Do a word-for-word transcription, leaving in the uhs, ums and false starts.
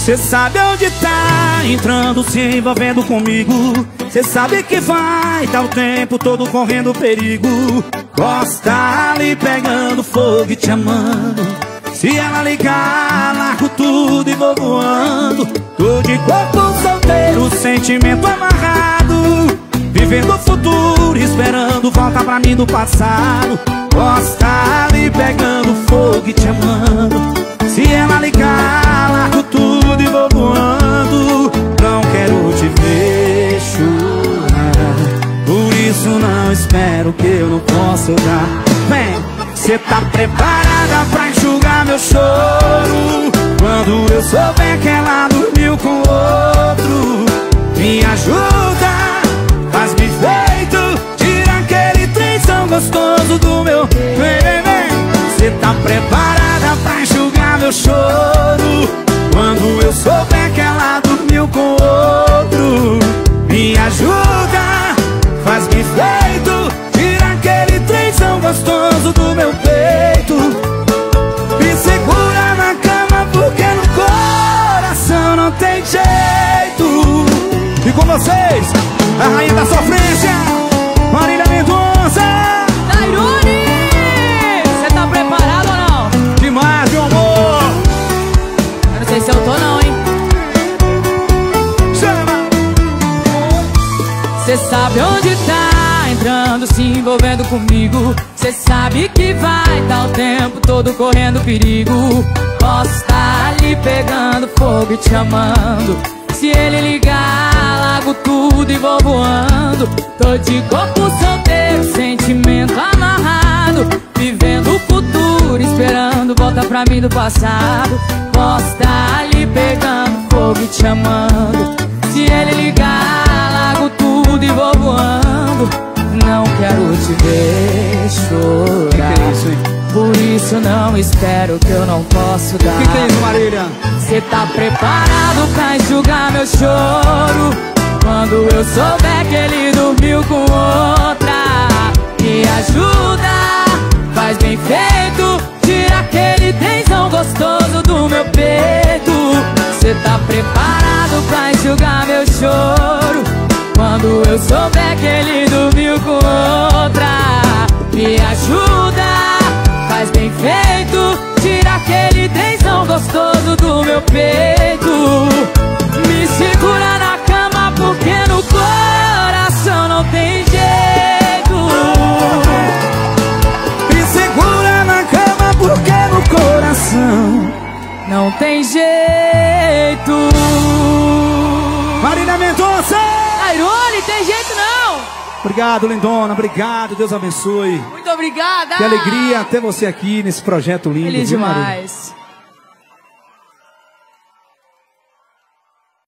Cê sabe onde tá entrando, se envolvendo comigo. Cê sabe que vai tá o tempo todo correndo perigo. Gosta ali pegando fogo e te amando. Se ela ligar, largo tudo e vou voando. Tô de corpo solteiro, sentimento amarrado, vivendo o futuro, esperando volta pra mim do passado. Gosta ali pegando fogo e te amando. Se ela ligar, largo tudo e vou voando. Não quero te ver chorar, por isso não espero que eu não possa dar. Vem, cê tá preparada pra enxugar meu choro quando eu souber que ela dormiu com outro? Me ajuda, faz-me feito, tira aquele trenzão gostoso do meu. Vem, vem, vem. Cê tá preparada pra enxugar meu choro quando eu souber que ela dormiu com outro? Me ajuda, faz-me feito, tira aquele trenzão gostoso do meu peito. Me segura na cama porque no coração não tem jeito. E com vocês, a rainha da sofrência, Marília Mendonça. Tairone, você tá preparado ou não? Demais, meu amor. Eu não sei se eu tô não, hein? Chama. Cê sabe onde tá entrando, se envolvendo comigo. Cê sabe que vai tá o tempo todo correndo perigo. Posso estar ali pegando fogo e te amando. Se ele ligar, largo tudo e vou voando. Tô de corpo solteiro, sentimento amarrado, vivendo o futuro, esperando volta pra mim do passado. Posso estar ali pegando fogo e te amando. Se ele ligar, largo tudo e vou voando. Não quero te ver chorar, que que é isso, hein? por isso não espero que eu não posso dar. Que que é isso, Marília? Cê tá preparado pra enxugar meu choro quando eu souber que ele dormiu com outra? Me ajuda, faz bem feito, tira aquele tensão gostoso do meu peito. Cê tá preparado pra enxugar meu choro quando eu souber que ele dormiu com outra? Me ajuda, faz bem feito, tira aquele tensão gostoso do meu peito. Me segura na cama porque no coração não tem jeito. Me segura na cama porque no coração não tem jeito. Marília Mendonça. Tairone, tem jeito não. Obrigado, lindona, obrigado, Deus abençoe. Muito obrigada. Que alegria ter você aqui nesse projeto lindo. Feliz viu, Marília? demais.